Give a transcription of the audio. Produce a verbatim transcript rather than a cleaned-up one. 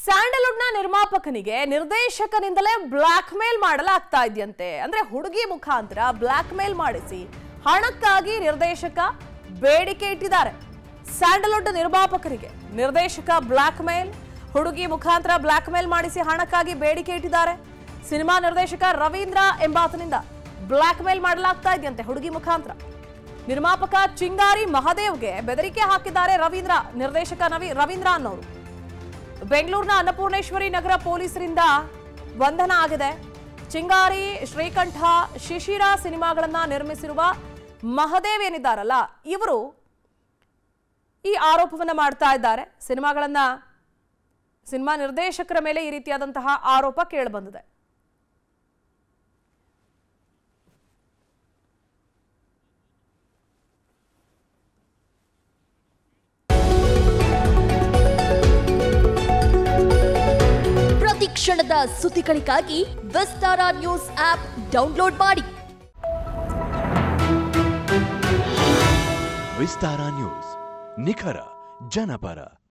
Sandalwood ನ ನಿರ್ಮಾಪಕನಿಗೆ ನಿರ್ದೇಶಕನಿಂದಲೇ black mail ಮಾಡಲಾಗ್ತಾ ಇದೆಯಂತೆ. ಅಂದ್ರೆ ಹುಡುಗಿ ಮುಖಾಂತರ ಬ್ಲಾಕ್ ಮೇಲ್ ಮಾಡಿಸಿ ಹಣಕ್ಕಾಗಿ ನಿರ್ದೇಶಕ ಬೇಡಿಕೆ ಇಟ್ಟಿದ್ದಾರೆ. ಸ್ಯಾಂಡಲ್ವುಡ್ ನಿರ್ಮಾಪಕರಿಗೆ ನಿರ್ದೇಶಕ ಬ್ಲಾಕ್ ಮೇಲ್, ಹುಡುಗಿ ಮುಖಾಂತರ ಬ್ಲಾಕ್ ಮೇಲ್ ಮಾಡಿಸಿ ಹಣಕ್ಕಾಗಿ ಬೇಡಿಕೆ ಇಟ್ಟಿದ್ದಾರೆ. ಸಿನಿಮಾ ನಿರ್ದೇಶಕ ರವೀಂದ್ರ ಎಂಬಾತನಿಂದ ಬ್ಲಾಕ್ ಮೇಲ್ ಮಾಡಲಾಗ್ತಾ ಇದೆಯಂತೆ ಹುಡುಗಿ ಮುಖಾಂತರ. ನಿರ್ಮಾಪಕ ಚಿಂಗಾರಿ ಮಹಾದೇವ್ಗೆ ಬೆದರಿಕೆ ಹಾಕಿದ್ದಾರೆ ರವೀಂದ್ರ ನಿರ್ದೇಶಕ ನವಿ ರವೀಂದ್ರ ಅನ್ನೋರು. ಬೆಂಗಳೂರಿನ ಅನ್ನಪೂರ್ಣೇಶ್ವರಿ ನಗರ ಪೊಲೀಸರಿಂದ ಬಂಧನ ಆಗಿದೆ. ಚಿಂಗಾರಿ, ಶ್ರೀಕಂಠ, ಶಿಶಿರ ಸಿನಿಮಾಗಳನ್ನ ನಿರ್ಮಿಸಿರುವ ಮಹಾದೇವ್ ಏನಿದ್ದಾರಲ್ಲ, ಇವರು ಈ ಆರೋಪವನ್ನ ಮಾಡ್ತಾ ಇದ್ದಾರೆ. ಸಿನಿಮಾಗಳನ್ನ ಸಿನಿಮಾ ನಿರ್ದೇಶಕರ ಮೇಲೆ ಈ ರೀತಿಯಾದಂತಹ ಆರೋಪ ಕೇಳಿಬಂದಿದೆ. ಪ್ರತಿ ಕ್ಷಣದ ಸುದ್ದಿಗಳಿಗಾಗಿ ವಿಸ್ತಾರ ನ್ಯೂಸ್ ಆಪ್ ಡೌನ್ಲೋಡ್ ಮಾಡಿ. ವಿಸ್ತಾರ ನ್ಯೂಸ್, ನಿಖರ ಜನಪರ.